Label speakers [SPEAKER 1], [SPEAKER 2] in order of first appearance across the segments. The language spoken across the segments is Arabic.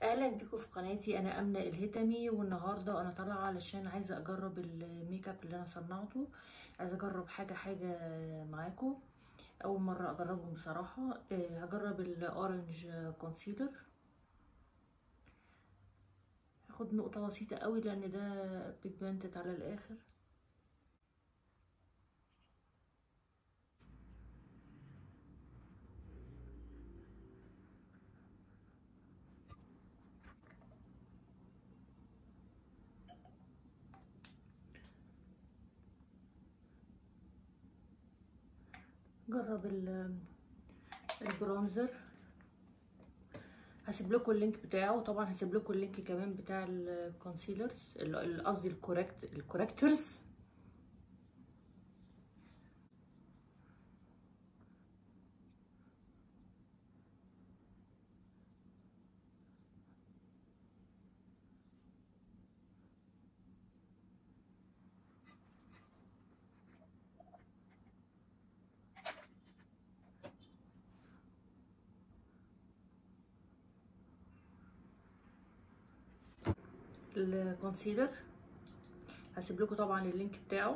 [SPEAKER 1] اهلا بيكم في قناتي. انا امنه الهتمي، والنهارده انا طالعه علشان عايزه اجرب الميك اب اللي انا صنعته. عايزه اجرب حاجه معاكم. اول مره اجربهم بصراحه. هجرب الاورنج كونسيلر. هاخد نقطه بسيطه قوي لان ده بيجمنتد على الاخر. جرب البرونزر. هسيب لكم اللينك بتاعه، طبعا هسيب لكم اللينك كمان بتاع الكونسيلرز، قصدي الكوركتورز. الكونسيلر هسيب لكم طبعا اللينك بتاعه.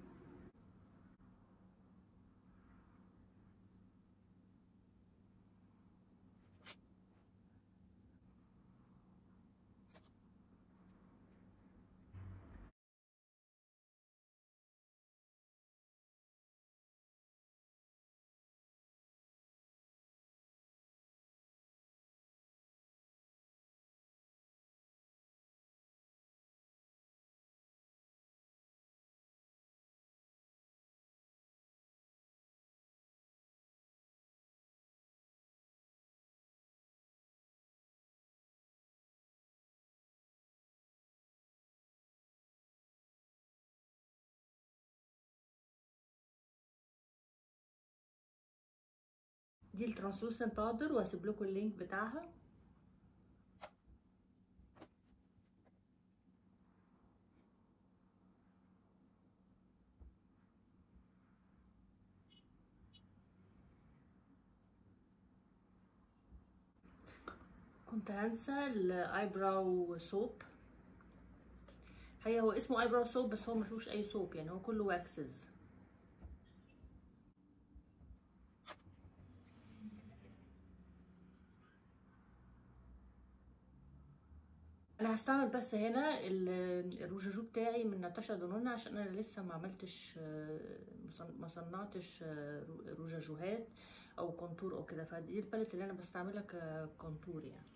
[SPEAKER 1] دي الترانسلوسنت باودر، وهسيب لكم اللينك بتاعها. كنت هنسى الايبراو صوب. هو اسمه ايبراو صوب، بس هو مفيهوش اي صوب، يعني هو كله واكسز. انا هستعمل بس هنا الروجاجو بتاعي من ناتاشا دونونا، عشان انا لسه ما عملتش، ما صنعتش روجاجوهات او كونتور او كده، فدي الباليت اللي انا بستعملها ككونتور يعني.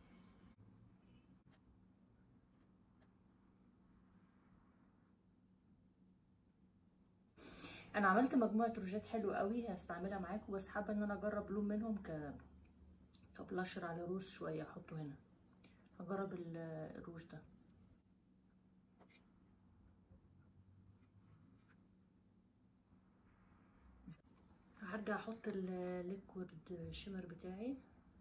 [SPEAKER 1] انا عملت مجموعه روجات حلوه قوي هستعملها معاكم، بس حابه ان انا اجرب لون منهم كبلاشر على روز شويه احطه هنا. هجرب الروج ده. هرجع احط الليكويد شيمر بتاعي،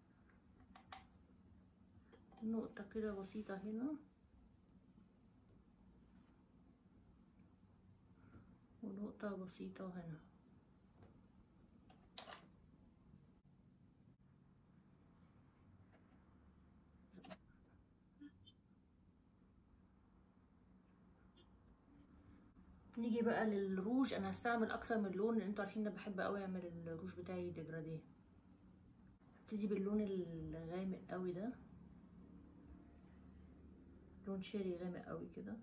[SPEAKER 1] نقطة كده بسيطة هنا، ونقطة بسيطة هنا. نيجي بقى للروج. انا هستعمل اكتر من لون لان انتوا عارفين انا بحب قوي اعمل الروج بتاعي ديجراديه. هبتدي باللون الغامق قوي ده، لون شيري غامق قوي كده.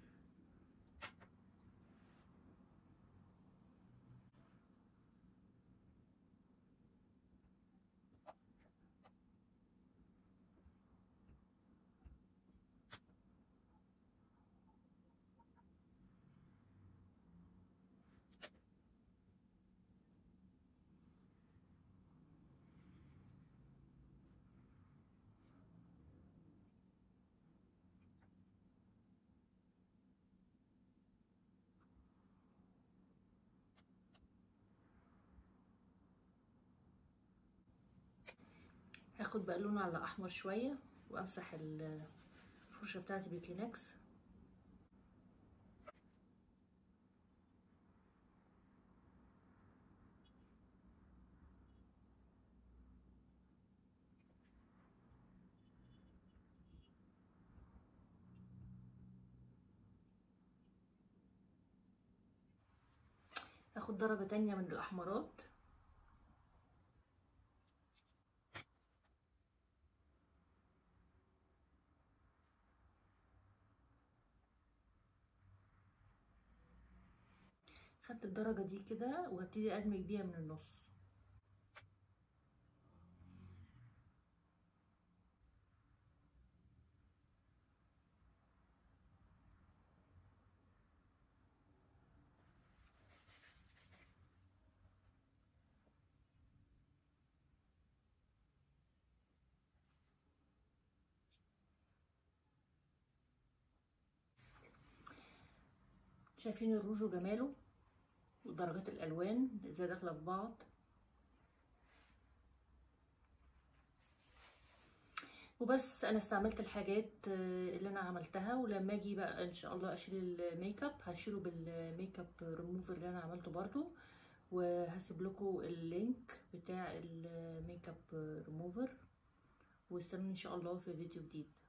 [SPEAKER 1] هاخد بقى لون على احمر شويه وامسح الفرشه بتاعتي بكلينكس. هاخد درجة تانية من الاحمرات. خدت الدرجة دي كده وهبتدي ادمج بيها من النص. شايفين الروج وجماله ودرجات الالوان ازاي داخله في بعض. وبس انا استعملت الحاجات اللي انا عملتها، ولما اجي بقى ان شاء الله اشيل الميك اب هشيله بالميك اب ريموفر اللي انا عملته برضو، وهسيب لكم اللينك بتاع الميك اب ريموفر، واستنوني ان شاء الله في فيديو جديد.